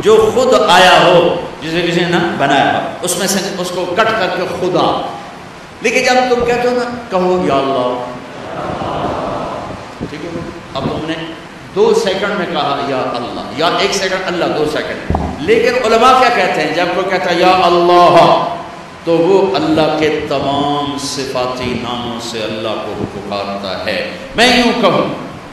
جو خود آیا ہو، جسے کسی نے بنایا ہو، اس میں سے اس کو کٹ کر کے خدا. لیکن جب تم کہتے ہو نا کہو یا اللہ، ٹھیک ہے، اب تم نے 2 سیکنڈ میں کہا یا اللہ، یا 1 سیکنڈ اللہ 2 سیکنڈ. لیکن علماء کیا کہتے ہیں؟ جب کوئی کہتا ہے یا اللہ تو وہ اللہ کے تمام صفاتی ناموں سے اللہ کو پکارتا ہے. میں یوں کہوں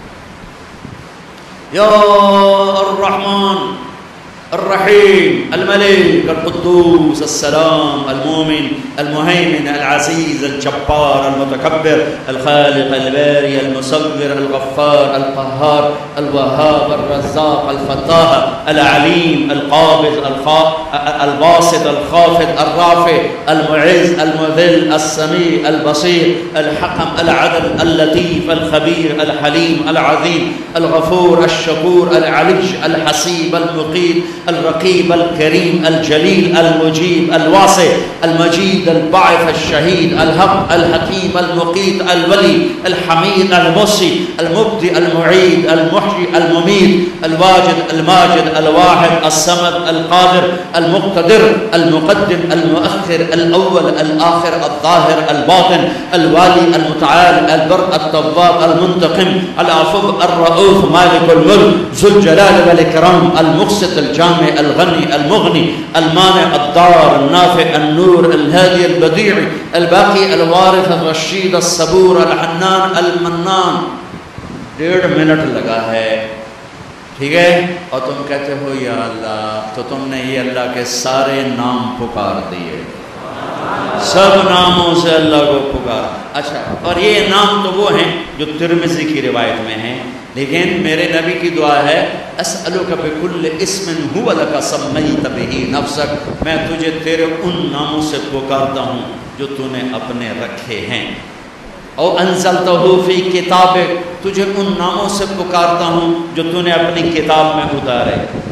یا الرحمن الرحیم الملک القدوس السلام المؤمن المهيمن العزيز الجبار المتكبر الخالق الباري المصور الغفار القهار الوهاب الرزاق الفتاح العليم القابض الباسط الخافض الرافع المعز المذل السميع البصير الحكم العدل اللطيف الخبير الحليم العظيم الغفور الشكور العلي الحسيب المقيت الرقيب الكريم الجليل المجيب الواسع المجيد الباعث الشهيد الحق الحكيم المقيت الولي الحميد المحصي المبدئ المعيد المحيي المميت الواجد الماجد الواحد الصمد القادر المقتدر المقدم المؤخر الأول الآخر الظاهر الباطن الوالي المتعال البر التواب المنتقم العفو الرؤوف مالك الملك ذو الجلال والإكرام المقسط الجامع الغني المغني المانع الضار النافع النور الهادي البديع الباقي الوارث الرشيد الصبور الحنان المنان. 1.5 منٹ لگا ہے، ٹھیک ہے، اور تم کہتے ہو یا اللہ، تو تم نے یہ اللہ کے سارے نام پکار دیے، سب ناموں سے اللہ کو پکار. اچھا، اور یہ نام تو وہ ہیں جو ترمذی کی روایت میں ہیں، لیکن میرے نبی کی دعا ہے اسألک بکل اسم هو لک سمیت بہ نفسک، میں تجھے تیرے ان ناموں سے پکارتا ہوں جو تو نے اپنے رکھے ہیں، او انزلتہ فی کتابک، تجھے ان ناموں سے پکارتا ہوں جو تو نے اپنی کتاب میں اتارے،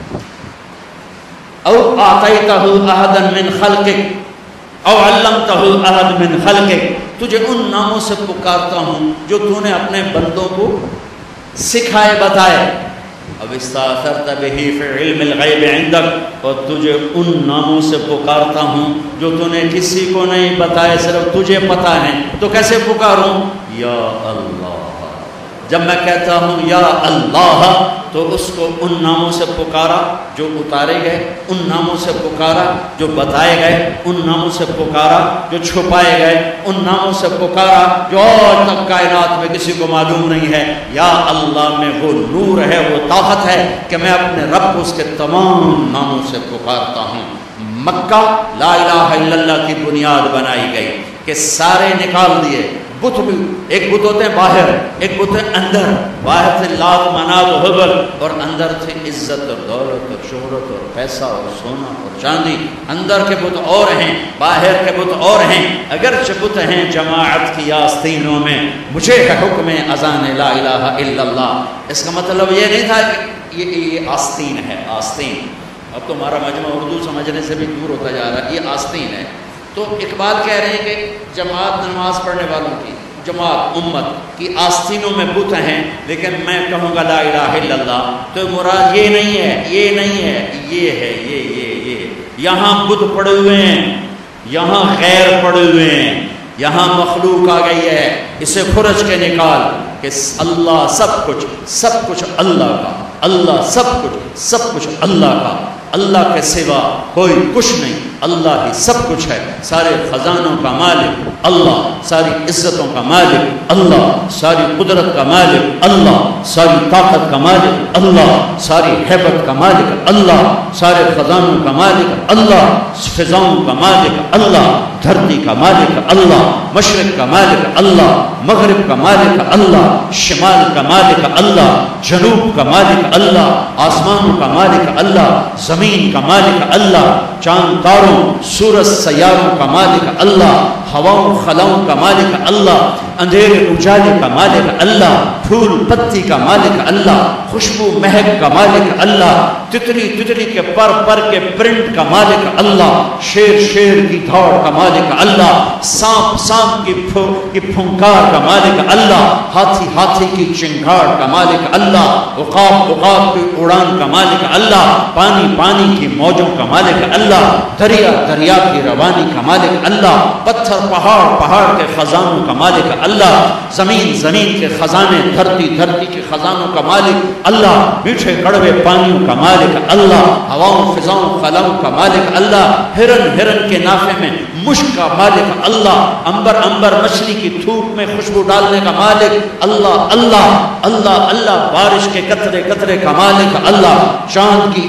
او اعطیتہ احدا من خلقک او علمتہ احد من خلقک، تجھے ان ناموں سے پکارتا ہوں جو تو نے اپنے بندوں کو سکھائے بتائے، اب استاثرت بہ فی علم الغیب عندک، اور تجھے ان ناموں سے پکارتا ہوں جو تو نے کسی کو نہیں بتائے، صرف تجھے پتہ ہے، تو کیسے پکاروں؟ یا اللہ. جب میں کہتا ہوں یا اللہ تو اس کو ان ناموں سے پکارا جو اتارے گئے، ان ناموں سے پکارا جو بتائے گئے، ان ناموں سے پکارا جو چھپائے گئے، ان ناموں سے پکارا جو آج تک کائنات میں کسی کو معلوم نہیں ہے. یا اللہ میں وہ نور ہے، وہ طاقت ہے کہ میں اپنے رب کو اس کے تمام ناموں سے پکارتا ہوں. مکہ لا الہ الا اللہ کی بنیاد بنائی گئی کہ سارے نکال دیے بت بھی، ایک بت ہوتے ہیں باہر، ایک بت ہے اندر. باہر تھے لات منات و حبل، اور اندر تھے عزت اور دولت اور شہرت اور پیسہ اور سونا اور چاندی. اندر کے بت اور ہیں، باہر کے بت اور ہیں. اگرچہ بت ہیں جماعت کی آستینوں میں، مجھے ہے حکم اذان لا الہ الا اللہ. اس کا مطلب یہ نہیں تھا کہ یہ آستین ہے، آستین. اب تو ہمارا مجمع اردو سمجھنے سے بھی دور ہوتا جا رہا ہے. یہ آستین ہے. تو اقبال کہہ رہے ہیں کہ جماعت نماز پڑھنے والوں کی، جماعت امت کی آستینوں میں بت ہیں، لیکن میں کہوں گا لا الہ الا اللہ تو مراد یہ نہیں ہے، یہ نہیں ہے، یہ ہے، یہ یہاں بت پڑے ہوئے ہیں، یہاں غیر پڑے ہوئے ہیں، یہاں مخلوق آ گئی ہے، اسے کھرچ کے نکال کہ اللہ سب کچھ اللہ کا، اللہ سب کچھ اللہ کا، اللہ کے سوا کوئی کچھ نہیں، اللہ ہی سب کچھ ہے. سارے خزانوں کا مالک اللہ، ساری عزتوں کا مالک اللہ، ساری قدرت کا مالک اللہ، ساری طاقت کا مالک اللہ، ساری ہیبت کا مالک اللہ، سارے خزانوں کا مالک اللہ، فضاؤں کا مالک اللہ، دھرتی کا مالک اللہ، مشرق کا مالک اللہ، مغرب کا مالک اللہ، شمال کا مالک اللہ، جنوب کا مالک اللہ، آسمانوں کا مالک اللہ، زمین کا مالک اللہ، چاند تاروں سورج سیاروں کا مالک اللہ، ہواؤں خلاؤں کا مالک اللہ، اندھیرے اجالے کا مالک اللہ، پھول پتی کا مالک اللہ، خوشبو مہک کا مالک اللہ، تتری تتری کے پر پر کے پرنٹ کا مالک اللہ، شیر شیر کی دھوڑ کا مالک اللہ، سانپ سانپ کی پھنکار کا مالک اللہ، ہاتھی ہاتھی کی چنگھاڑ کا مالک اللہ، عقاب عقاب کی اڑان کا مالک اللہ، پانی پانی کی موجوں کا مالک اللہ، دریا دریا کی روانی کا مالک اللہ، پتھر پہاڑ پہاڑ کے خزانوں کا مالک اللہ، زمین زمین کے خزانے، دھرتی دھرتی کے خزانوں کا مالک اللہ، میٹھے کڑوے پانیوں کا مالک اللہ، ہواؤں فضاؤں خلاؤں کا مالک اللہ، ہرن ہرن کے نافے میں مشک کا مالک اللہ، عنبر عنبر مچھلی کی تھوک میں خوشبو ڈالنے کا مالک اللہ اللہ اللہ اللہ، بارش کے قطرے قطرے کا مالک اللہ، چاند کی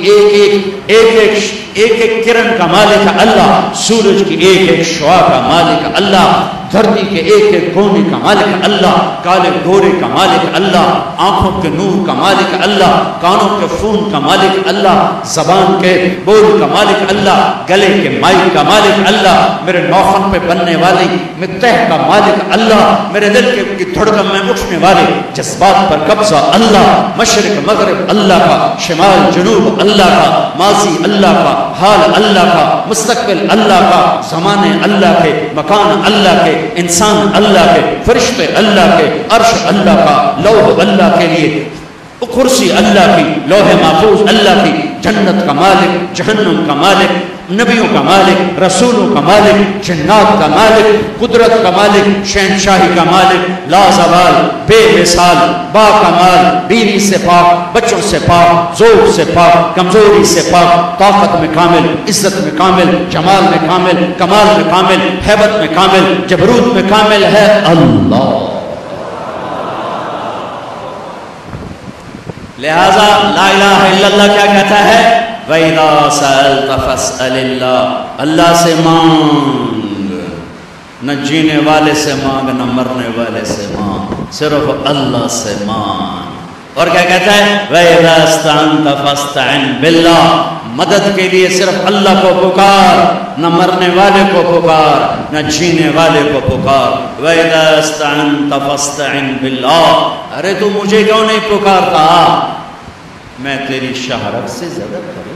ایک ایک کرن کا مالک اللہ، سورج کی ایک ایک شعاع کا مالک اللہ، دھرتی کے ایک ایک کونے کا مالک اللہ، کالے گورے کا مالک اللہ، آنکھوں کے نور کا مالک اللہ، کانوں کے خون کا مالک اللہ، زبان کے بول کا مالک اللہ، گلے کے مائی کا مالک اللہ، میرے نوخن پہ بننے والی متح کا مالک اللہ، میرے دل کی دھڑکن میں اٹھنے والے جذبات پر قبضہ اللہ، مشرق مغرب اللہ کا، شمال جنوب اللہ کا، ماضی اللہ کا، حال اللہ کا، مستقبل اللہ کا، زمانے اللہ کے، مکان اللہ کے، انسان اللہ کے، فرشتے اللہ کے، عرش اللہ کا، لوح اللہ کے لیے، کرسی اللہ کی، لوح محفوظ اللہ کی، جنت کا مالک، جہنم کا مالک، نبیوں کا مالک، رسولوں کا مالک، جنات کا مالک، قدرت کا مالک، شہنشاہی کا مالک، لا زوال، بے مثال، با کمال، بیوی سے پاک، بچوں سے پاک، ذوق سے پاک، کمزوری سے پاک، طاقت میں کامل، عزت میں کامل، جمال میں کامل، کمال میں کامل، ہیبت میں کامل، جبروت میں کامل ہے اللہ۔ لہذا لا الہ الا اللہ کیا کہتا ہے؟ وَإِذَا سَأَلْتَ فَاسْأَلِ اللَّهِ، اللہ سے مانگ، نہ جینے والے سے مانگ نہ مرنے والے سے مانگ، صرف اللہ سے مانگ۔ اور کیا کہتا ہے؟ وَإِذَا اسْتَعَنْتَ فَاسْتَعِنْ بِاللَّهِ، مدد کے لیے صرف اللہ کو پکار، نہ مرنے والے کو پکار نہ جینے والے کو پکار۔ وَإِذَا اسْتَعَنْتَ فَاسْتَعِنْ بِاللَّهِ، ارے تو مجھے کیوں نہیں پکارتا؟ میں تیری شہرت سے زیادہ قریب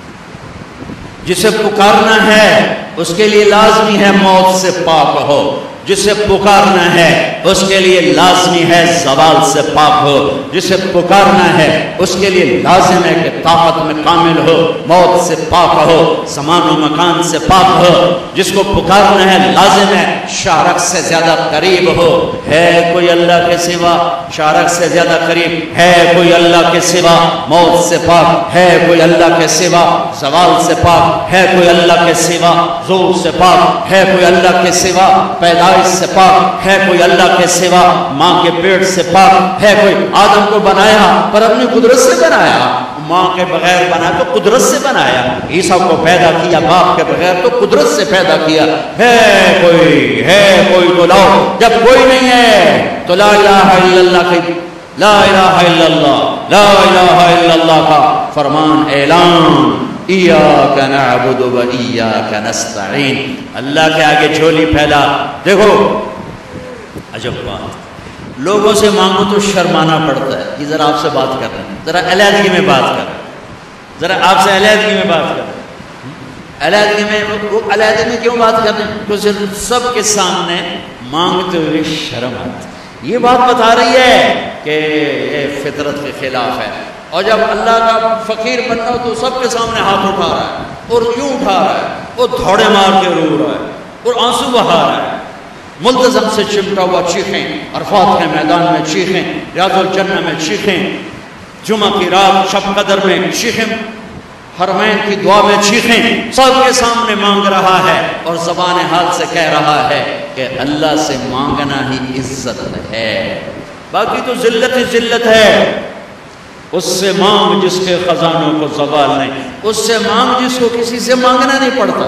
ہوں۔ جسے پکارنا ہے اس کے لیے لازمی ہے موت سے پاک ہو، جسے پکارنا ہے اس کے لیے لازمی ہے زوال سے پاک ہو، جسے پکارنا ہے اس کے لیے لازم ہے کہ طاقت میں کامل ہو، موت سے پاک ہو، زمان و مکان سے پاک ہو، جس کو پکارنا ہے لازم ہے شارک سے زیادہ قریب ہو۔ ہے کوئی اللہ کے سوا شارک سے زیادہ قریب؟ ہے کوئی اللہ کے سوا موت سے پاک؟ ہے کوئی اللہ کے سوا زوال سے پاک؟ ہے کوئی اللہ کے سوا زور سے پاک؟ ہے کوئی اللہ کے سوا پیدائش سے پاک؟ ہے کوئی اللہ کے سوا ماں کے پیٹ سے پاک؟ ہے کوئی آدم کو بنایا پر اپنی قدرت سے بنایا، ماں کے بغیر بنا تو قدرت سے بنایا، عیسیٰ کو پیدا کیا باپ کے بغیر تو قدرت سے پیدا کیا۔ ہے کوئی تو لاؤ، جب کوئی نہیں ہے تو لا الہ الا اللہ کی، لا الہ الا اللہ، لا الہ الا اللہ کا فرمان اعلان، ایاک نعبد و ایاک نستعین، اللہ کے آگے جھولی پھیلا۔ دیکھو عجب بات، لوگوں سے مانگو تو شرمانا پڑتا ہے کہ ذرا آپ سے بات کر رہے ہیں، ذرا علیحدگی میں بات کر رہے ہیں، ذرا آپ سے علیحدگی میں بات کر رہے ہیں۔ علیحدگی میں وہ علیحدگی میں کیوں بات کر رہے ہیں؟ تو صرف سب کے سامنے مانگتے ہوئے شرم آتی۔ یہ بات بتا رہی ہے کہ یہ فطرت کے خلاف ہے، اور جب اللہ کا فقیر بننا ہو تو سب کے سامنے ہاتھ اٹھا رہا ہے، اور یوں اٹھا رہا ہے، اور دھوڑے مار کے رو رہا ہے، اور آنسو بہا رہا ہے، ملتزم سے چمٹا ہوا چیخیں، عرفات کے میدان میں چیخیں، ریاض الجنہ میں چیخیں، جمعہ کی رات شب قدر میں چیخیں، حرمین کی دعا میں چیخیں، سب کے سامنے مانگ رہا ہے، اور زبان حال سے کہہ رہا ہے کہ اللہ سے مانگنا ہی عزت ہے، باقی تو ذلت ہی ذلت ہے۔ اس سے مانگ جس کے خزانوں کو زوال نہیں، اس سے مانگ جس کو کسی سے مانگنا نہیں پڑتا،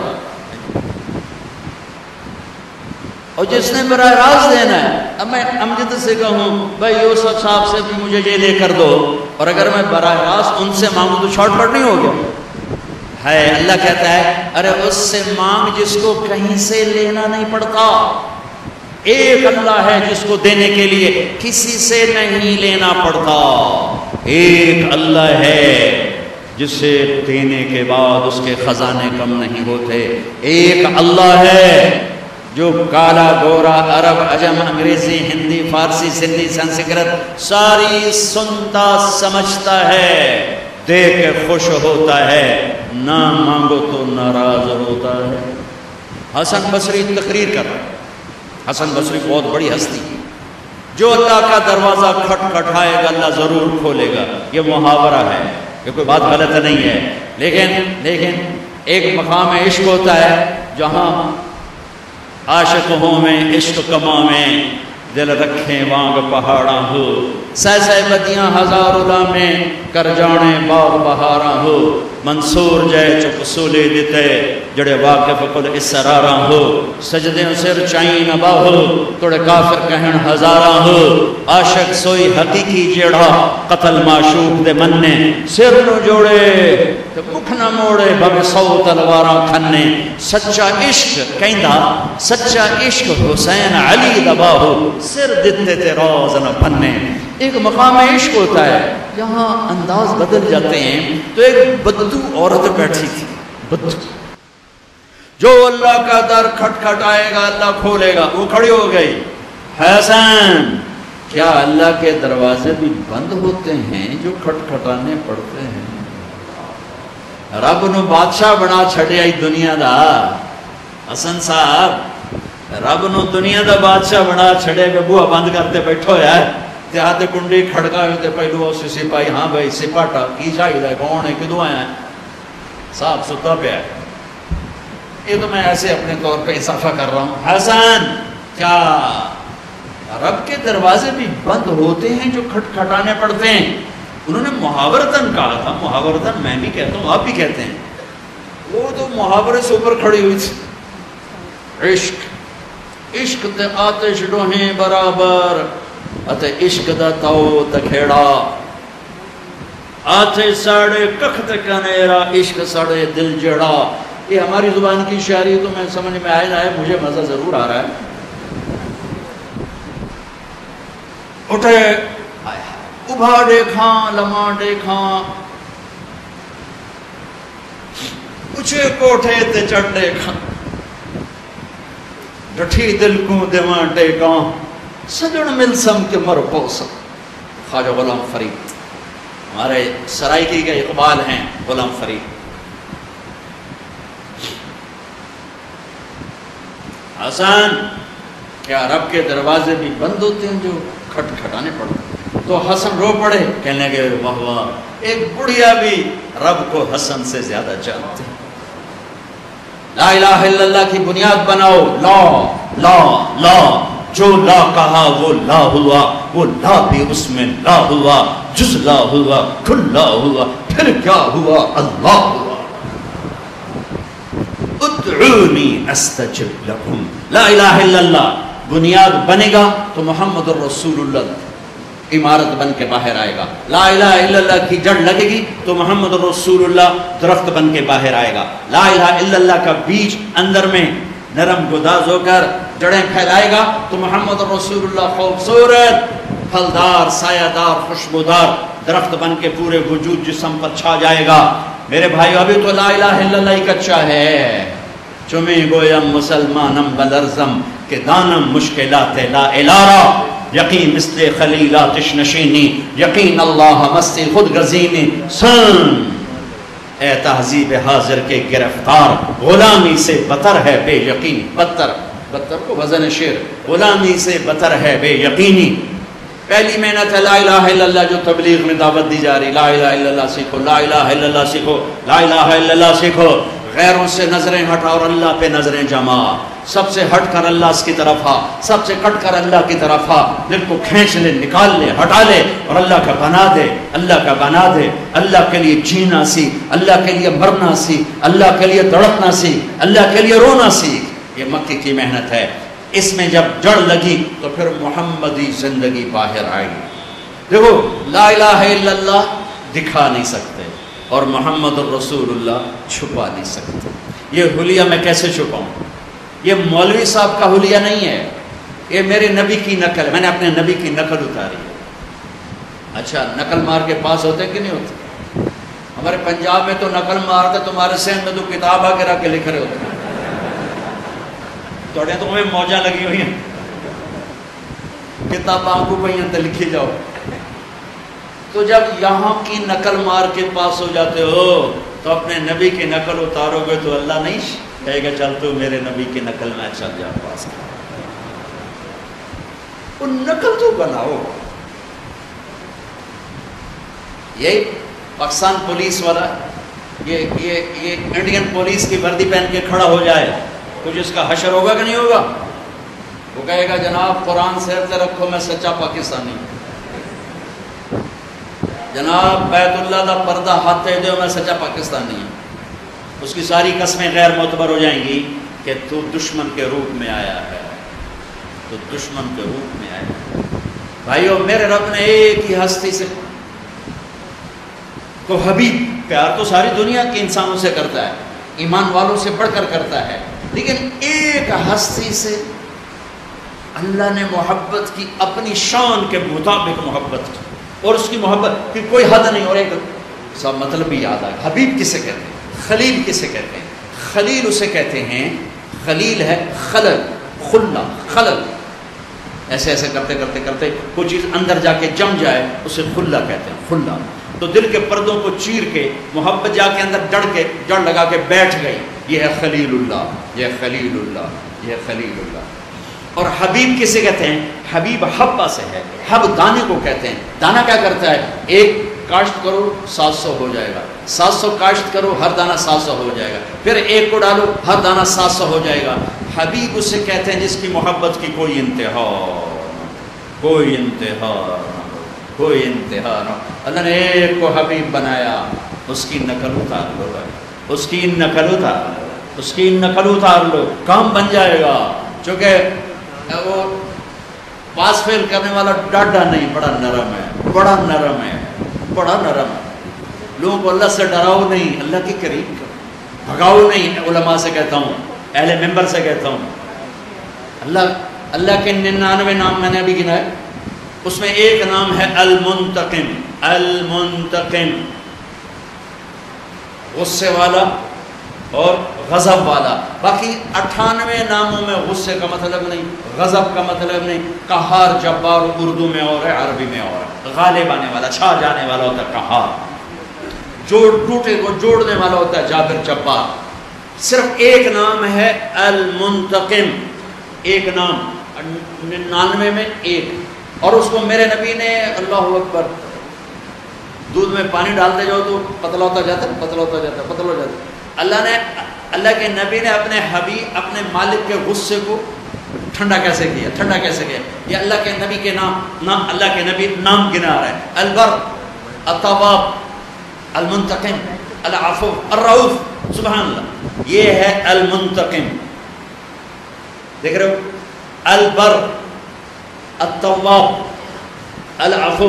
اور جس نے براہ راست دینا ہے۔ اب میں امجد سے کہوں بھائی یوسف صاحب سے بھی مجھے یہ لے کر دو، اور اگر میں براہ راست ان سے مانگوں تو شارٹ کٹ نہیں ہو گیا؟ ہے اللہ کہتا ہے ارے اس سے مانگ جس کو کہیں سے لینا نہیں پڑتا. ایک اللہ ہے جس کو دینے کے لیے کسی سے نہیں لینا پڑتا. ایک اللہ ہے جسے دینے کے بعد اس کے خزانے کم نہیں ہوتے. ایک اللہ ہے جو کالا گورا عرب عجم انگریزی ہندی فارسی سندھی سنسکرت ساری سنتا سمجھتا ہے, دے کے خوش ہوتا ہے, نہ مانگو تو ناراض ہوتا ہے. حسن بصری تقریر کر رہا ہے. حسن بصری بہت بڑی ہستی ہے. جو اللہ کا دروازہ کھٹکھٹائے گا اللہ ضرور کھولے گا. یہ محاورہ ہے, یہ کوئی بات غلط نہیں ہے. لیکن ایک مقام عشق ہوتا ہے جہاں عاشق ہوں میں عشق کما میں دل رکھیں وانگ پہاڑاں ہو, سہ بدیاں ہزار الا میں کر جانے باغ بہاراں ہو, منصور جے چپ سولے دیتے جڑے واقف کل اسراراں ہو, سجدیں سر چائیں نبا ہو توڑے کافر کہن ہزاراں ہو, عاشق سوئی حقیقی جیڑا قتل معشوق دے مننے, سر نو جوڑے تے مکھ نہ موڑے بھگ سو تلواراں کھنے, سچا عشق کہندا سچا عشق حسین علی دبا ہو, سر دیتے تے روز نہ پھنے. ایک مقام عشق ہوتا ہے جہاں انداز بدل جاتے ہیں. تو ایک بدو عورت بیٹھی تھی, بدو, جو اللہ کا در کھٹکھٹائے گا اللہ کھولے گا. وہ کھڑی ہو گئی, حسن کیا اللہ کے دروازے بھی بند ہوتے ہیں جو کھٹکھٹانے پڑتے ہیں؟ رب نو بادشاہ بنا چھڑیا ہی دنیا دا. حسن صاحب رب نو دنیا دا بادشاہ بنا چھڑے کہ بوہا بند کرتے بیٹھو یار, تے آتے کنڈی کھڑکا ہوتے پہلو اسی سپاہی, ہاں بھائی سپاٹا کی چاہیے ہے, کون ہے, کدوں آیا ہے, صاحب ستا پہ ہے. یہ تو میں ایسے اپنے طور پہ اضافہ کر رہا ہوں. حسن کیا رب کے دروازے بھی بند ہوتے ہیں جو کھٹکھٹانے پڑتے ہیں؟ انہوں نے محاورتاً کہا تھا. محاورتاً میں بھی کہتا ہوں, آپ بھی کہتے ہیں. وہ تو محاورے سے اوپر کھڑی ہوئی تھی. عشق تے آتش ڈوہیں برابر اتے عشق دا تاؤ تکھیڑا, آتے ساڑے کخت کنیرا عشق ساڑے دل جڑا. یہ ہماری زبان کی شاعری تو میں سمجھ میں آئے نہ آئے, مجھے مزہ ضرور آ رہا ہے. اٹھے ابھا دیکھاں لمحہ دیکھاں, اچھے کوٹھے تے چڑھ دیکھاں, ڈٹھی دل کو دیواں ٹیکاں, سجن ملسم کے مر پوسم. خواجہ غلام فرید ہمارے سرائیکی کے اقبال ہیں. غلام فرید حسن کیا رب کے دروازے بھی بند ہوتے ہیں جو کھٹکھٹانے پڑتے ہیں؟ تو حسن رو پڑے, کہنے لگے واہ واہ, ایک بڑھیا بھی رب کو حسن سے زیادہ جانتے ہیں. لا الہ الا اللہ کی بنیاد بناؤ. لا لا لا, جو لا کہا وہ لا ہوا, وہ لا بھی اس میں لا ہوا, جز لا ہوا, کل لا ہوا, پھر کیا ہوا, اللہ ہوا. ادعونی استجب لکم. لا الہ الا اللہ بنیاد بنے گا تو محمد الرسول اللہ عمارت بن کے باہر آئے گا. لا الہ الا اللہ کی جڑ لگے گی تو محمد الرسول اللہ درخت بن کے باہر آئے گا. لا الہ الا اللہ کا بیج اندر میں نرم گداز ہو کر جڑیں پھیلائے گا تو محمد رسول اللہ خوبصورت پھلدار سایہ دار خوشبودار درخت بن کے پورے وجود جسم پر چھا جائے گا. میرے بھائیو ابھی تو لا الہ الا اللہ ہی کچا ہے. چمی گویم مسلمانم بلرزم کہ دانم مشکلات لا الارا, یقین مثل خلیلاتش نشینی, یقین اللہ مستی خود گزینی. سن اے تہذیب حاضر کے گرفتار, غلامی سے بتر ہے بے یقینی. بتر کو وزن شعر, غلامی سے بتر ہے بے یقینی. پہلی محنت ہے لا الہ الا اللہ جو تبلیغ میں دعوت دی جا رہی. لا الہ الا اللہ سیکھو, لا الہ الا اللہ سیکھو, لا الہ الا اللہ سیکھو. غیروں سے نظریں ہٹا اور اللہ پہ نظریں جما. سب سے ہٹ کر اللہ کی طرف آ, سب سے کٹ کر اللہ کی طرف آ. دل کو کھینچ لے, نکال لے, ہٹا لے اور اللہ کا بنا دے, اللہ کا بنا دے. اللہ کے لیے جینا سیکھ, اللہ کے لیے مرنا سیکھ, اللہ کے لیے تڑپنا سیکھ, اللہ کے لیے رونا سیکھ. یہ مکی کی محنت ہے. اس میں جب جڑ لگی تو پھر محمدی زندگی باہر آئی. دیکھو لا الہ الا اللہ دکھا نہیں سکتے اور محمد الرسول اللہ چھپا نہیں سکتے۔ یہ حلیہ میں کیسے چھپاؤں؟ یہ مولوی صاحب کا حلیہ نہیں ہے، یہ میرے نبی کی نقل، میں نے اپنے نبی کی نقل اتاری ہے۔ اچھا نقل مار کے پاس ہوتے کہ نہیں ہوتے؟ ہمارے پنجاب میں تو نقل مارتے، تمہارے سندھ میں تو کتاب آ کے رکھ کے لکھ رہے ہوتے ہیں، توڑے تو ہمیں موجاں لگی ہوئی ہیں، کتاباں کو پہیاں تے لکھی جاؤ۔ تو جب یہاں کی نقل مار کے پاس ہو جاتے ہو تو اپنے نبی کی نقل اتارو گے تو اللہ نہیں کہے گا چل تو میرے نبی کی نقل میں چل جا پاس کر، وہ نقل تو بناؤ۔ یہی پاکستان پولیس والا یہ انڈین پولیس کی وردی پہن کے کھڑا ہو جائے، کچھ اس کا حشر ہوگا کہ نہیں ہوگا؟ وہ کہے گا جناب قرآن سر سے رکھو میں سچا پاکستانی ہوں، جناب بیت اللہ دا پردہ ہاتھ دے دو میں سچا پاکستانی ہوں۔ اس کی ساری قسمیں غیر معتبر ہو جائیں گی کہ تو دشمن کے روپ میں آیا ہے، تو دشمن کے روپ میں آیا ہے۔ بھائیو میرے رب نے ایک ہی ہستی سے تو حبیب، پیار تو ساری دنیا کے انسانوں سے کرتا ہے، ایمان والوں سے بڑھ کر کرتا ہے، لیکن ایک ہستی سے اللہ نے محبت کی، اپنی شان کے مطابق محبت کی، اور اس کی محبت کی کوئی حد نہیں۔ اور ایک سب مطلب بھی یاد آئے، حبیب کسے کہتے ہیں؟ خلیل کسے کہتے ہیں؟ خلیل اسے کہتے ہیں، خلیل ہے خلل، خلا، خلل، ایسے ایسے کرتے کرتے کرتے کوئی چیز اندر جا کے جم جائے اسے خلا کہتے ہیں، خلا۔ تو دل کے پردوں کو چیر کے محبت جا کے اندر جڑ لگا کے بیٹھ گئی، یہ ہے خلیل اللہ، یہ خلیل اللہ، یہ خلیل اللہ۔ اور حبیب کسے کہتے ہیں؟ حبیب حبہ سے ہے، حب دانے کو کہتے ہیں۔ دانہ کیا کرتا ہے؟ ایک کاشت کرو 700 ہو جائے گا، 700 کاشت کرو ہر دانہ 700 ہو جائے گا، پھر ایک کو ڈالو ہر دانہ 700 ہو جائے گا۔ حبیب اسے کہتے ہیں جس کی محبت کی کوئی انتہا، کوئی انتہا، کوئی انتہا نہ۔ اللہ نے ایک کو حبیب بنایا، اس کی نقل اتار لو بھائی، اس کی نقل اتار لو، اس کی نقل اتار لو، کام بن جائے گا۔ چونکہ وہ پاس فیل کرنے والا ڈاڈا نہیں، بڑا نرم ہے، بڑا نرم ہے، بڑا نرم ہے۔ لوگوں کو اللہ سے ڈراؤ نہیں، اللہ کی قریب کرو، بھگاؤ نہیں۔ علماء سے کہتا ہوں، اہل منبر سے کہتا ہوں، اللہ کے 99 نام میں نے ابھی گنا ہے، اس میں ایک نام ہے المنتقم، المنتقم، غصے والا اور غضب والا۔ باقی 98 ناموں میں غصے کا مطلب نہیں، غضب کا مطلب نہیں۔ قہار، جبار اردو میں اور ہے، عربی میں اور ہے۔ غالب آنے والا، چھا جانے والا ہوتا ہے قہار، ٹوٹے کو جوڑنے والا ہوتا ہے جابر، جبار۔ صرف ایک نام ہے المنتقم، ایک نام 99 میں ایک، اور اس کو میرے نبی نے، اللہ اکبر، دودھ میں پانی ڈالتے جاؤ تو پتلا ہوتا جاتا ہے، پتلا ہوتا جاتا ہے، پتلا ہو جاتا ہے۔ اللہ کے نبی نے اپنے حبیب، اپنے مالک کے غصے کو ٹھنڈا کیسے کیا، ٹھنڈا کیسے کیا؟ یہ اللہ کے نبی کے نام اللہ کے نبی نام گنا رہا ہے، البر، التواب، المنتقم، العفو، الرؤوف، سبحان اللہ، یہ ہے المنتقم۔ دیکھ رہے ہو، البر، التواب، العفو،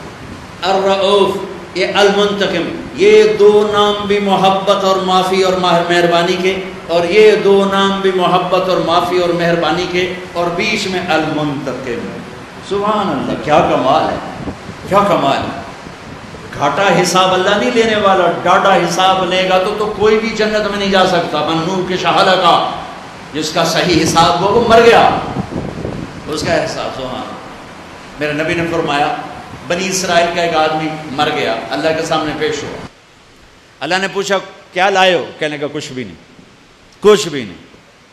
الرؤوف، یہ المنتقم، یہ دو نام بھی محبت اور معافی اور مہربانی کے، اور یہ دو نام بھی محبت اور معافی اور مہربانی کے، اور بیچ میں المنتقم۔ سبحان اللہ، کیا کمال ہے، کیا کمال ہے۔ گھاٹا حساب اللہ نہیں لینے والا، ڈاڈا حساب لے گا تو کوئی بھی جنت میں نہیں جا سکتا۔ منون کے شہادہ کا جس کا صحیح حساب ہو وہ مر گیا، اس کا احساس۔ سبحان اللہ، میرے نبی نے فرمایا بنی اسرائیل کا ایک آدمی مر گیا، اللہ کے سامنے پیش ہوا، اللہ نے پوچھا کیا لائے ہو؟ کہنے کا کچھ بھی نہیں، کچھ بھی نہیں،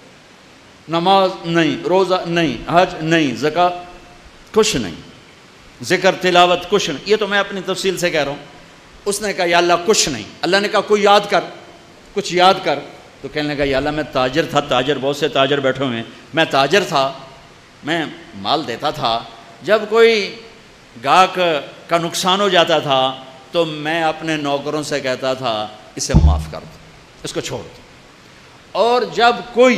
نماز نہیں، روزہ نہیں، حج نہیں، زکوٰۃ کچھ نہیں، ذکر تلاوت کچھ نہیں۔ یہ تو میں اپنی تفصیل سے کہہ رہا ہوں۔ اس نے کہا یا اللہ کچھ نہیں۔ اللہ نے کہا کوئی یاد کر، کچھ یاد کر۔ تو کہنے لگا یا اللہ میں تاجر تھا، تاجر بہت سے تاجر بیٹھے ہوئے ہیں، میں تاجر تھا، میں مال دیتا تھا، جب کوئی گاہک کا نقصان ہو جاتا تھا تو میں اپنے نوکروں سے کہتا تھا اسے معاف کر دو، اس کو چھوڑ دو، اور جب کوئی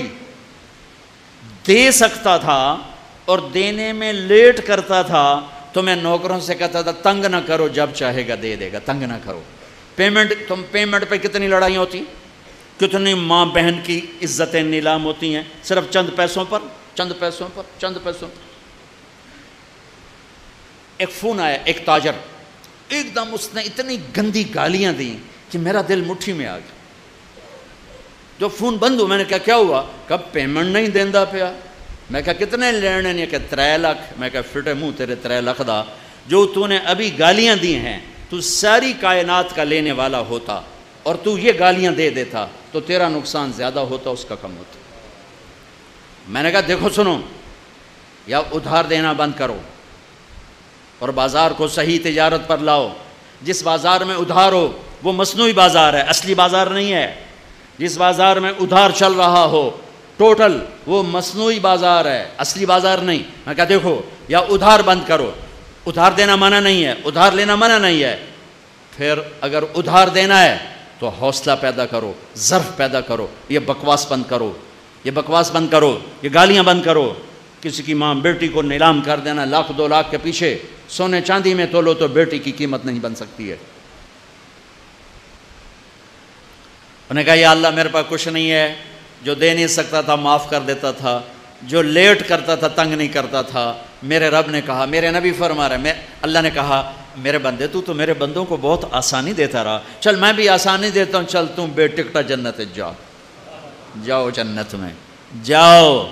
دے سکتا تھا اور دینے میں لیٹ کرتا تھا تو میں نوکروں سے کہتا تھا تنگ نہ کرو، جب چاہے گا دے دے گا، تنگ نہ کرو۔ تم پیمنٹ پہ کتنی لڑائیاں ہوتی ہیں، کتنی ماں بہن کی عزتیں نیلام ہوتی ہیں صرف چند پیسوں پر، چند پیسوں پر، چند پیسوں پر۔ ایک فون آیا ایک تاجر، ایک دم اس نے اتنی گندی گالیاں دیں کہ میرا دل مٹھی میں آ گیا۔ جو فون بند ہو میں نے کہا کیا ہوا؟ کب پیمنٹ نہیں دیندا پیا۔ میں کہا کتنے لینے نے؟ کہ 3 لاکھ۔ میں کہا فٹے منہ تیرے 3 لاکھ دا، جو تو نے ابھی گالیاں دی ہیں، تو ساری کائنات کا لینے والا ہوتا اور تو یہ گالیاں دے دیتا تو تیرا نقصان زیادہ ہوتا، اس کا کم ہوتا۔ میں نے کہا دیکھو سنو، یا ادھار دینا بند کرو اور بازار کو صحیح تجارت پر لاؤ۔ جس بازار میں ادھار ہو وہ مصنوعی بازار ہے، اصلی بازار نہیں ہے۔ جس بازار میں ادھار چل رہا ہو ٹوٹل، وہ مصنوعی بازار ہے، اصلی بازار نہیں۔ میں کہا دیکھو، یا ادھار بند کرو، ادھار دینا منع نہیں ہے، ادھار لینا منع نہیں ہے، پھر اگر ادھار دینا ہے تو حوصلہ پیدا کرو، ظرف پیدا کرو، یہ بکواس بند کرو، یہ بکواس بند کرو، یہ گالیاں بند کرو۔ کسی کی ماں بیٹی کو نیلام کر دینا 1 2 لاکھ کے پیچھے، سونے چاندی میں تولو تو بیٹی کی قیمت نہیں بن سکتی ہے۔ انہوں نے کہا یا اللہ میرے پاس کچھ نہیں ہے، جو دے نہیں سکتا تھا معاف کر دیتا تھا، جو لیٹ کرتا تھا تنگ نہیں کرتا تھا۔ میرے رب نے کہا، میرے نبی فرما رہے ہیں، اللہ نے کہا میرے بندے تو میرے بندوں کو بہت آسانی دیتا رہا، چل میں بھی آسانی دیتا ہوں، چل تم بے ٹکٹا جنت جاؤ، جاؤ جنت میں جاؤ۔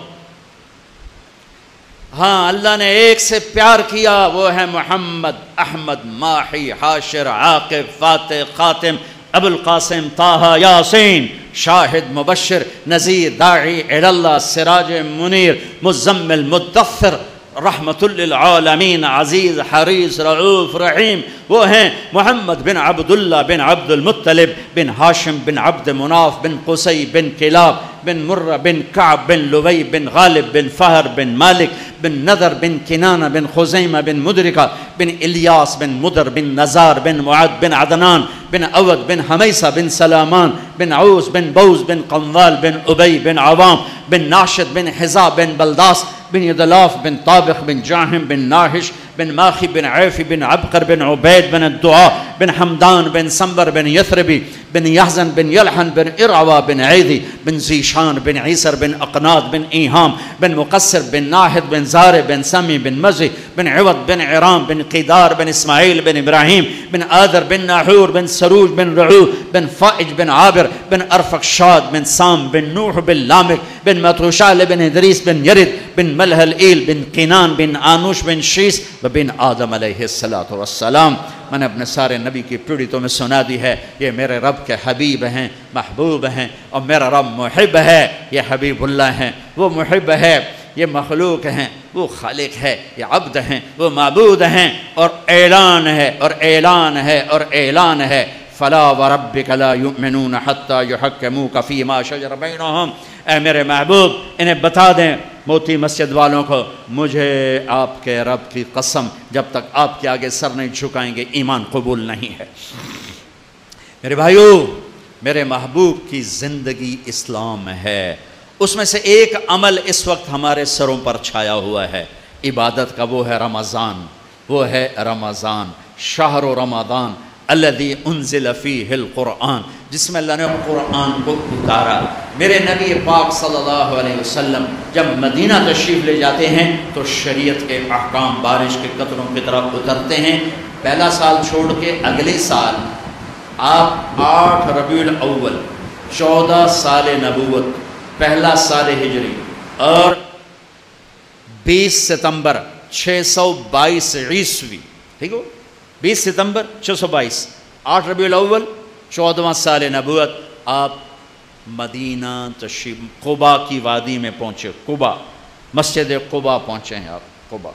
ہاں اللہ نے ایک سے پیار کیا، وہ ہے محمد، احمد، ماحی، حاشر، عاقب، فاتح، خاتم، ابو القاسم، طہ، یاسین، شاہد، مبشر، نذیر، داعی اللہ، سراج منیر، مزمل، مدثر، رحمت للعالمین، عزیز، حریص، رعوف، رحیم۔ وہ ہیں محمد بن عبداللہ بن عبد المطلب بن ہاشم بن عبد مناف بن قصی بن کلاب بن مرہ بن کعب بن لوی بن غالب بن فہر بن مالک بن نذر بن کنانہ بن خزیمہ بن مدرکہ بن الیاس بن مدر بن نزار بن معد بن عدنان بن اود بن حمیسہ بن سلامان بن عوس بن بوز بن قنوال بن ابی بن عوام بن ناشد بن حزا بن بلداس بن یدلاف بن طابخ بن جاہم بن ناحش بن ماخی بن عیفی بن عبقر بن عبید بن الدعاء بن حمدان بن سنبر بن یثربی بن یحزن بن یلحن بن ارعوا بن عیدی بن زیشان بن عیسر بن اقناد بن ایہام بن مقصر بن ناحد بن زار بن سمی بن مزی بن عوض بن عرام بن قیدار بن اسماعیل بن ابراہیم بن آدر بن ناحور بن سروج بن رعو بن فائج بن عابر بن ارفقشاد بن سام بن نوح بن لامک بن متروشال بن ادریس بن یرد بن ملح الایل بن قینان بن آنوش بن شیس بن آدم علیہ السلام۔ میں نے اپنے سارے نبی کی پیڑھی تو میں سنا دی ہے، یہ میرے رب کے حبیب ہیں، محبوب ہیں، اور میرا رب محب ہے، یہ حبیب اللہ ہیں، وہ محب ہے، یہ مخلوق ہیں، وہ خالق ہے، یہ عبد ہیں، وہ معبود ہیں، اور اعلان ہے اور اعلان ہے اور اعلان ہے، فلا وربک لا یؤمنون حتی یحکموک فیما شجر بینہم۔ اے میرے محبوب انہیں بتا دیں موتی مسجد والوں کو، مجھے آپ کے رب کی قسم جب تک آپ کے آگے سر نہیں جھکائیں گے ایمان قبول نہیں ہے۔ میرے بھائیو، میرے محبوب کی زندگی اسلام ہے، اس میں سے ایک عمل اس وقت ہمارے سروں پر چھایا ہوا ہے عبادت کا، وہ ہے رمضان، وہ ہے رمضان، شہر رمضان الذی انزل فیہ القرآن، جس میں اللہ نے قرآن کو اتارا۔ میرے نبی پاک صلی اللہ علیہ وسلم جب مدینہ تشریف لے جاتے ہیں تو شریعت کے احکام بارش کے قطروں کی طرف اترتے ہیں۔ پہلا سال چھوڑ کے اگلے سال آپ 8 ربیع الاول 14 سال نبوت، پہلا سال ہجری، اور 20 ستمبر 622 عیسوی، ٹھیک ہو، 20 ستمبر 622، 8 ربیع الاول 14واں سال نبوت، آپ مدینہ تشریف قبا کی وادی میں پہنچے، قبا، مسجد قبا پہنچے ہیں آپ، قبا۔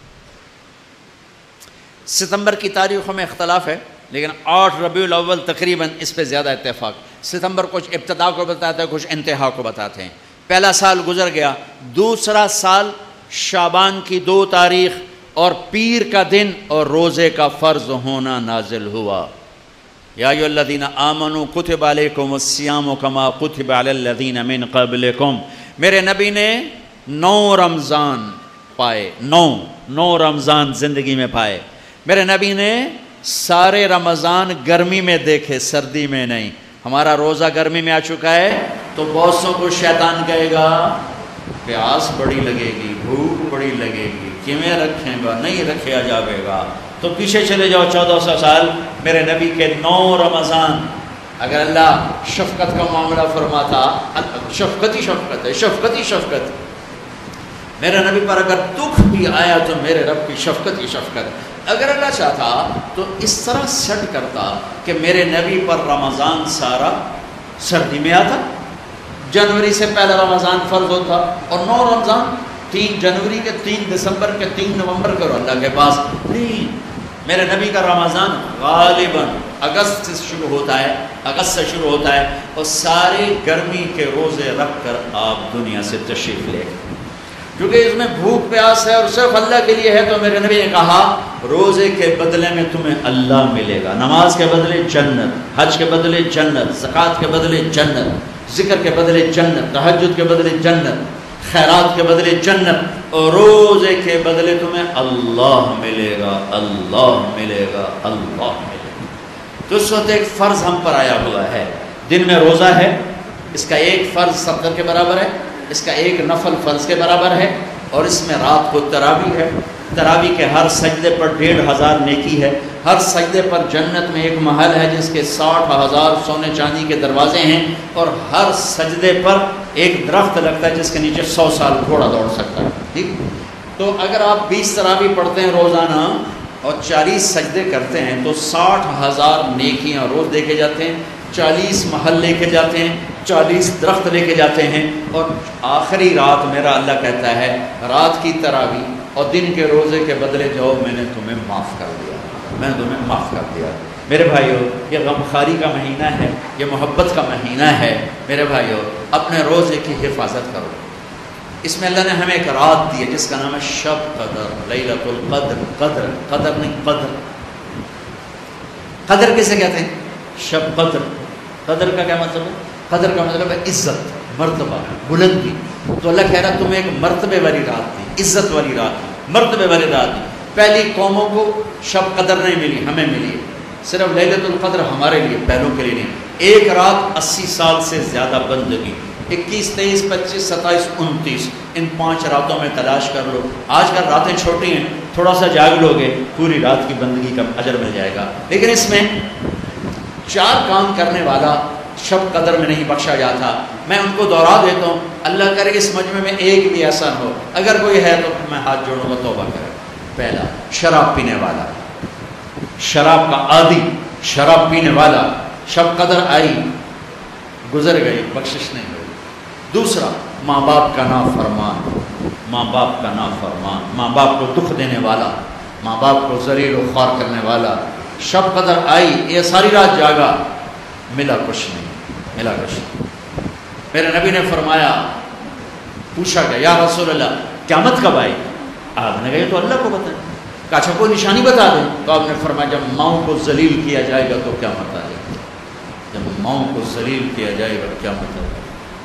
ستمبر کی تاریخوں میں اختلاف ہے، لیکن 8 ربیع الاول تقریباً اس پہ زیادہ اتفاق۔ ستمبر کچھ ابتدا کو بتاتا ہے، کچھ انتہا کو بتاتے ہیں۔ پہلا سال گزر گیا، دوسرا سال شعبان کی 2 تاریخ اور پیر کا دن اور روزے کا فرض ہونا نازل ہوا۔ یا ایھا الذین آمنوا کتب علیکم الصیام کما کتب علی الذین من قبلکم۔ میرے نبی نے 9 رمضان پائے، 9 رمضان زندگی میں پائے۔ میرے نبی نے سارے رمضان گرمی میں دیکھے، سردی میں نہیں۔ ہمارا روزہ گرمی میں آ چکا ہے تو بہتوں کو شیطان کہے گا پیاس بڑی لگے گی، بھوک بڑی لگے گی، کیویں رکھیں گا، نہیں رکھا جاوے گا۔ تو پیچھے چلے جاؤ 1400 سال، میرے نبی کے 9 رمضان۔ اگر اللہ شفقت کا معاملہ فرماتا، شفقت ہی شفقت ہے، شفقت ہی شفقت، میرے نبی پر اگر دکھ بھی آیا تو میرے رب کی شفقت ہی شفقت۔ اگر اللہ چاہتا تو اس طرح سیٹ کرتا کہ میرے نبی پر رمضان سارا سردی میں آتا، جنوری سے پہلا رمضان فرض ہوتا، اور 9 رمضان 3 جنوری کے، 3 دسمبر کے، 3 نومبر کے، اللہ کے پاس نہیں۔ میرے نبی کا رمضان غالباً اگست سے شروع ہوتا ہے، اگست سے شروع ہوتا ہے، اور سارے گرمی کے روزے رکھ کر آپ دنیا سے تشریف لے گئے، کیونکہ اس میں بھوک پیاس ہے اور صرف اللہ کے لیے ہے۔ تو میرے نبی نے کہا روزے کے بدلے میں تمہیں اللہ ملے گا، نماز کے بدلے جنت، حج کے بدلے جنت، زکوٰۃ کے بدلے جنت، ذکر کے بدلے جنت، تہجد کے بدلے جنت، خیرات کے بدلے جنت، اور روزے کے بدلے تمہیں اللہ ملے گا، اللہ ملے گا، اللہ ملے گا۔ تو اس وقت ایک فرض ہم پر آیا ہوا ہے، دن میں روزہ ہے، اس کا ایک فرض 70 کے برابر ہے، اس کا ایک نفل فرض کے برابر ہے، اور اس میں رات کو تراویح ہے۔ تراویح کے ہر سجدے پر 1500 نیکی ہے، ہر سجدے پر جنت میں ایک محل ہے جس کے 60,000 سونے چاندی کے دروازے ہیں، اور ہر سجدے پر ایک درخت لگتا ہے جس کے نیچے 100 سال گھوڑا دوڑ سکتا ہے۔ ٹھیک، تو اگر آپ 20 تراویح پڑھتے ہیں روزانہ اور 40 سجدے کرتے ہیں تو 60,000 نیکیاں روز دیکھے جاتے ہیں، 40 محل لے کے جاتے ہیں، 40 درخت لے کے جاتے ہیں، اور آخری رات میرا اللہ کہتا ہے رات کی تراویح اور دن کے روزے کے بدلے جاؤ، میں نے تمہیں معاف کر دیا، میں نے تمہیں معاف کر دیا۔ میرے بھائیو، یہ غمخواری کا مہینہ ہے، یہ محبت کا مہینہ ہے۔ میرے بھائیو، اپنے روزے کی حفاظت کرو۔ اس میں اللہ نے ہمیں ایک رات دی ہے جس کا نام ہے شب قدر، لیلۃ القدر، قدر، قدر نہیں قدر۔ قدر کسے کہتے ہیں؟ شب قدر۔ قدر کا کیا مطلب ہے؟ قدر کا مطلب ہے عزت، مرتبہ، بلندی۔ تو اللہ کہہ رہا تمہیں ایک مرتبے والی رات دی، عزت والی رات دی، مرتبے والی رات دی۔ پہلی قوموں کو شب قدر نہیں ملی، ہمیں ملی ہے۔ صرف لیلۃ القدر ہمارے لیے، پہلوں کے لیے نہیں۔ ایک رات 80 سال سے زیادہ بندگی، 21، 23، 25، 27، 29، ان 5 راتوں میں تلاش کر لو۔ آج کل راتیں چھوٹی ہیں، تھوڑا سا جاگ لو گے پوری رات کی بندگی کا اجر مل جائے گا۔ لیکن اس میں 4 کام کرنے والا شب قدر میں نہیں بخشا جاتا۔ میں ان کو دوہرا دیتا ہوں، اللہ کرے اس مجمع میں ایک بھی ایسا نہ ہو، اگر کوئی ہے تو میں ہاتھ جوڑوں گا، توبہ کرے۔ پہلا، شراب پینے والا، شراب کا عادی، شراب پینے والا، شب قدر آئی گزر گئی، بخشش نہیں ہوئی۔ دوسرا، ماں باپ کا نافرمان، ماں باپ کا نافرمان، ماں باپ کو دکھ دینے والا، ماں باپ کو ذلیل و خوار کرنے والا۔ شب قدر آئی، یہ ساری رات جاگا، ملا کچھ نہیں، ملا کچھ نہیں۔ میرے نبی نے فرمایا، پوچھا گیا یا رسول اللہ قیامت کب آئی؟ آپ نے کہا یہ تو اللہ کو بتائیں۔ کہا اچھا کوئی نشانی بتا دیں؟ تو آپ نے فرمایا جب ماؤں کو ذلیل کیا جائے گا تو قیامت آ جائے گی، جب ماؤں کو ذلیل کیا جائے گا قیامت آ جائے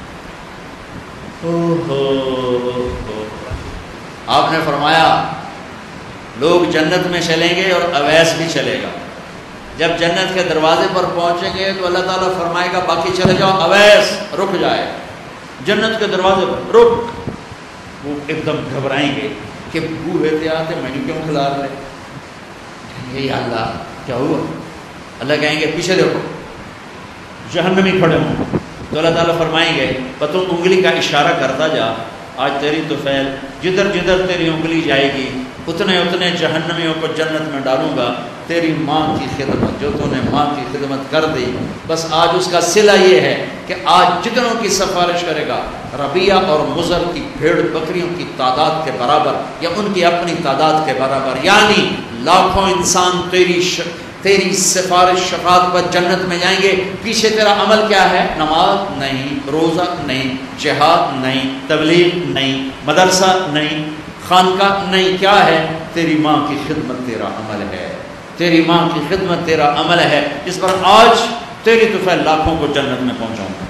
گی۔ آپ نے فرمایا لوگ جنت میں چلیں گے اور اویس بھی چلے گا۔ جب جنت کے دروازے پر پہنچیں گے تو اللہ تعالیٰ فرمائے گا باقی چلے جاؤ، اویس رک جائے، جنت کے دروازے پر رک۔ وہ ایک دم گھبرائیں گے کہ بو احتیاط ہے، میں کیوں کھلا رہے؟ یا اللہ کیا ہوا؟ اللہ کہیں گے پیچھے دیکھو، جہنمی کھڑے ہوں۔ تو اللہ تعالیٰ فرمائیں گے تو انگلی کا اشارہ کرتا جا، آج تیری طفیل جدھر جدھر تیری انگلی جائے گی اتنے اتنے جہنمیوں کو جنت میں ڈالوں گا۔ تیری ماں کی خدمت، جو تو نے ماں کی خدمت کر دی، بس آج اس کا صلہ یہ ہے کہ آج جتنوں کی سفارش کرے گا، ربیہ اور مضر کی بھیڑ بکریوں کی تعداد کے برابر یا ان کی اپنی تعداد کے برابر، یعنی لاکھوں انسان تیری سفارش شفاعت پر جنت میں جائیں گے۔ پیچھے تیرا عمل کیا ہے؟ نماز نہیں، روزہ نہیں، جہاد نہیں، تبلیغ نہیں، مدرسہ نہیں، خانقاہ نہیں، کیا ہے؟ تیری ماں کی خدمت تیرا عمل ہے، تیری ماں کی خدمت تیرا عمل ہے، جس پر آج تیری طفیل لاکھوں کو جنت میں پہنچاؤں گا۔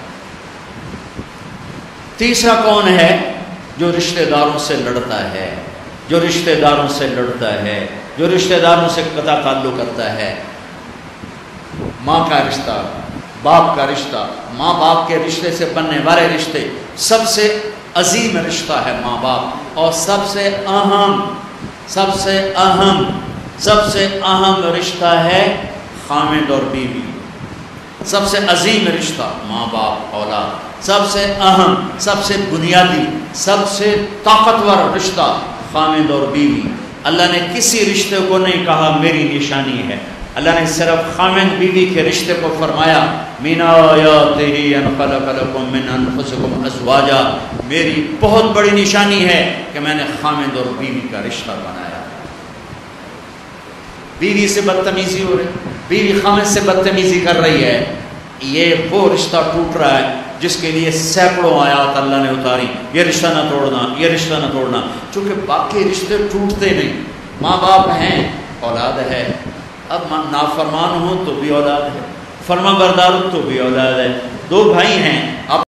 تیسرا کون ہے؟ جو رشتہ داروں سے لڑتا ہے، جو رشتہ داروں سے لڑتا ہے، جو رشتہ داروں سے قطع تعلق کرتا ہے، ماں کا رشتہ، باپ کا رشتہ، ماں باپ کے رشتے سے بننے والے رشتے، سب سے عظیم رشتہ ہے ماں باپ، اور سب سے اہم رشتہ ہے خامد اور بیوی۔ سب سے عظیم رشتہ ماں باپ اولاد، سب سے اہم، سب سے بنیادی، سب سے طاقتور رشتہ خامد اور بیوی۔ اللہ نے کسی رشتے کو نہیں کہا میری نشانی ہے، اللہ نے صرف خامد بیوی کے رشتے کو فرمایا من آیاتہ ان خلق لکم من انفسکم ازواجا، میری بہت بڑی نشانی ہے کہ میں نے خامد اور بیوی کا رشتہ بنایا۔ بیوی سے بدتمیزی ہو رہی، بیوی خامد سے بدتمیزی کر رہی ہے، یہ وہ رشتہ ٹوٹ رہا ہے جس کے لیے سینکڑوں آیات اللہ نے اتاری، یہ رشتہ نہ توڑنا، یہ رشتہ نہ توڑنا، چونکہ باقی رشتے ٹوٹتے نہیں۔ ماں باپ ہیں، اولاد ہے، اب نافرمان ہو تو بھی اولاد ہے، فرما بردار ہو تو بھی اولاد ہے، دو بھائی ہیں، اب